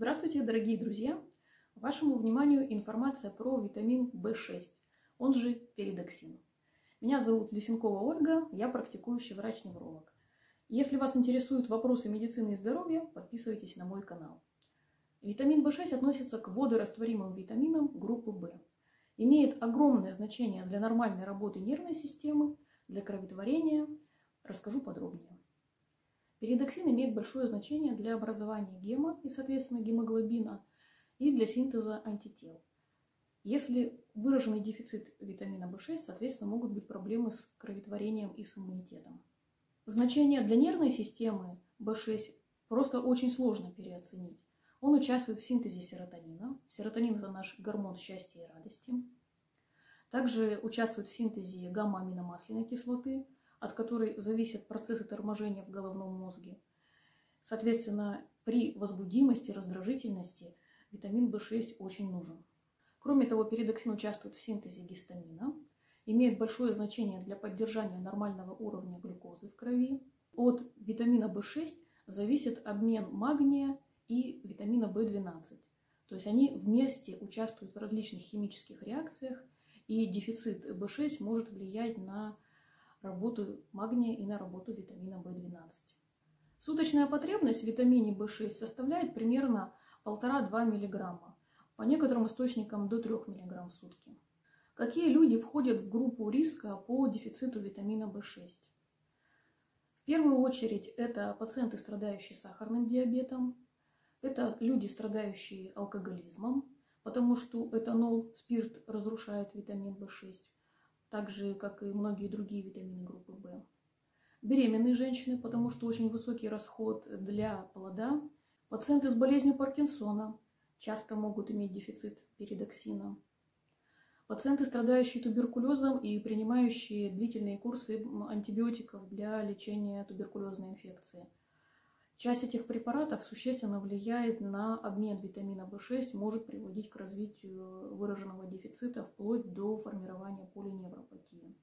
Здравствуйте, дорогие друзья! Вашему вниманию информация про витамин В6, он же передоксин. Меня зовут Лисенкова Ольга, я практикующий врач-невролог. Если вас интересуют вопросы медицины и здоровья, подписывайтесь на мой канал. Витамин В6 относится к водорастворимым витаминам группы В. Имеет огромное значение для нормальной работы нервной системы, для кроветворения. Расскажу подробнее. Передоксин имеет большое значение для образования гема и, соответственно, гемоглобина и для синтеза антител. Если выраженный дефицит витамина В6, соответственно, могут быть проблемы с кроветворением и с иммунитетом. Значение для нервной системы В6 просто очень сложно переоценить. Он участвует в синтезе серотонина. Серотонин – это наш гормон счастья и радости. Также участвует в синтезе гамма-аминомасляной кислоты, от которой зависят процессы торможения в головном мозге. Соответственно, при возбудимости, раздражительности витамин В6 очень нужен. Кроме того, передоксин участвует в синтезе гистамина, имеет большое значение для поддержания нормального уровня глюкозы в крови. От витамина В6 зависит обмен магния и витамина В12. То есть они вместе участвуют в различных химических реакциях, и дефицит В6 может влиять на работу магния и на работу витамина В12. Суточная потребность в витамине В6 составляет примерно 1,5-2 мг, по некоторым источникам до 3 мг в сутки. Какие люди входят в группу риска по дефициту витамина В6? В первую очередь это пациенты, страдающие сахарным диабетом, это люди, страдающие алкоголизмом, потому что этанол, спирт разрушает витамин В6. Так же, как и многие другие витамины группы В. Беременные женщины, потому что очень высокий расход для плода. Пациенты с болезнью Паркинсона часто могут иметь дефицит передоксина. Пациенты, страдающие туберкулезом и принимающие длительные курсы антибиотиков для лечения туберкулезной инфекции. Часть этих препаратов существенно влияет на обмен витамина В6, может приводить к развитию выраженного дефицита вплоть до формирования полиневропатии.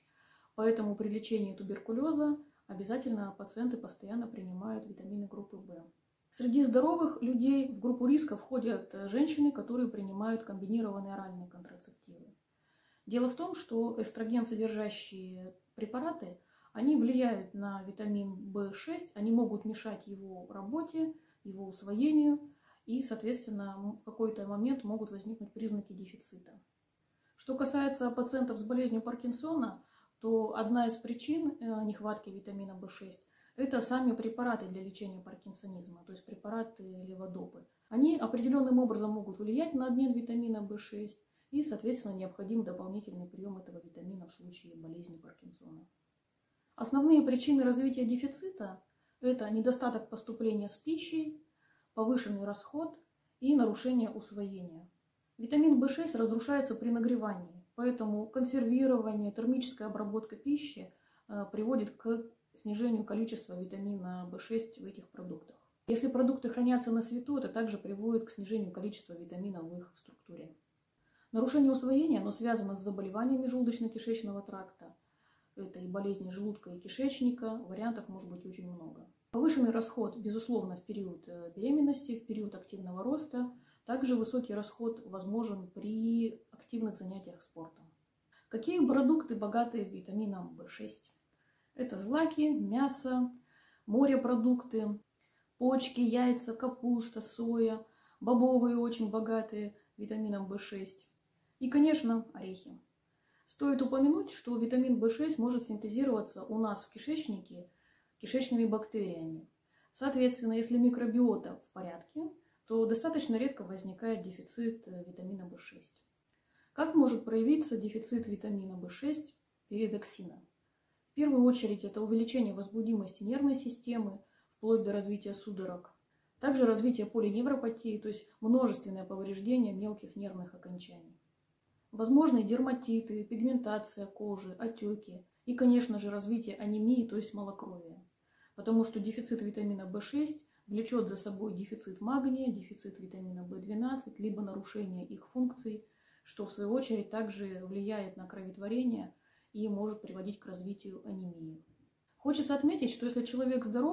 Поэтому при лечении туберкулеза обязательно пациенты постоянно принимают витамины группы В. Среди здоровых людей в группу риска входят женщины, которые принимают комбинированные оральные контрацептивы. Дело в том, что эстроген содержащие препараты они влияют на витамин В6, они могут мешать его работе, его усвоению, и, соответственно, в какой-то момент могут возникнуть признаки дефицита. Что касается пациентов с болезнью Паркинсона, то одна из причин нехватки витамина В6 – это сами препараты для лечения паркинсонизма, то есть препараты леводопы. Они определенным образом могут влиять на обмен витамина В6, и, соответственно, необходим дополнительный прием этого витамина в случае болезни Паркинсона. Основные причины развития дефицита – это недостаток поступления с пищей, повышенный расход и нарушение усвоения. Витамин В6 разрушается при нагревании, поэтому консервирование, термическая обработка пищи приводит к снижению количества витамина В6 в этих продуктах. Если продукты хранятся на свету, это также приводит к снижению количества витамина в их структуре. Нарушение усвоения оно связано с заболеваниями желудочно-кишечного тракта. Это и болезни желудка и кишечника, вариантов может быть очень много. Повышенный расход, безусловно, в период беременности, в период активного роста. Также высокий расход возможен при активных занятиях спортом. Какие продукты богаты витамином В6? Это злаки, мясо, морепродукты, почки, яйца, капуста, соя, бобовые очень богатые витамином В6. И, конечно, орехи. Стоит упомянуть, что витамин В6 может синтезироваться у нас в кишечнике кишечными бактериями. Соответственно, если микробиота в порядке, то достаточно редко возникает дефицит витамина В6. Как может проявиться дефицит витамина В6 передоксина? В первую очередь это увеличение возбудимости нервной системы, вплоть до развития судорог. Также развитие полиневропатии, то есть множественное повреждение мелких нервных окончаний. Возможны дерматиты, пигментация кожи, отеки и, конечно же, развитие анемии, то есть малокровия. Потому что дефицит витамина В6 влечет за собой дефицит магния, дефицит витамина В12, либо нарушение их функций, что в свою очередь также влияет на кроветворение и может приводить к развитию анемии. Хочется отметить, что если человек здоров,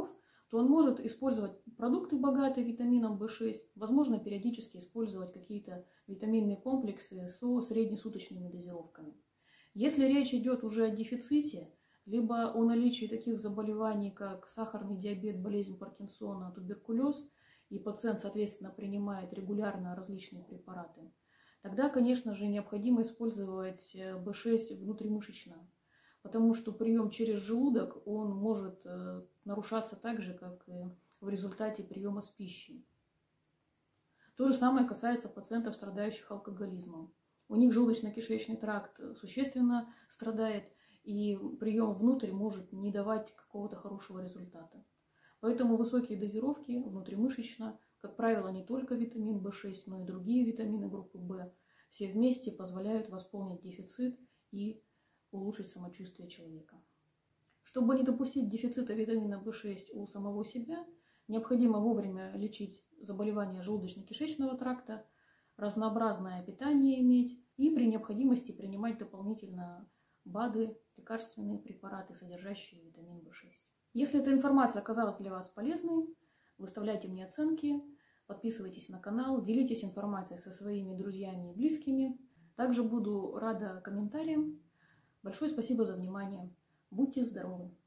то он может использовать продукты, богатые витамином В6, возможно, периодически использовать какие-то витаминные комплексы со среднесуточными дозировками. Если речь идет уже о дефиците, либо о наличии таких заболеваний, как сахарный диабет, болезнь Паркинсона, туберкулез, и пациент, соответственно, принимает регулярно различные препараты, тогда, конечно же, необходимо использовать В6 внутримышечно, потому что прием через желудок, он может нарушаться так же, как и в результате приема с пищей. То же самое касается пациентов, страдающих алкоголизмом. У них желудочно-кишечный тракт существенно страдает, и прием внутрь может не давать какого-то хорошего результата. Поэтому высокие дозировки внутримышечно, как правило, не только витамин В6, но и другие витамины группы В, все вместе позволяют восполнить дефицит и улучшить самочувствие человека. Чтобы не допустить дефицита витамина В6 у самого себя, необходимо вовремя лечить заболевания желудочно-кишечного тракта, разнообразное питание иметь и при необходимости принимать дополнительно БАДы, лекарственные препараты, содержащие витамин В6. Если эта информация оказалась для вас полезной, выставляйте мне оценки, подписывайтесь на канал, делитесь информацией со своими друзьями и близкими. Также буду рада комментариям. Большое спасибо за внимание. Будьте здоровы!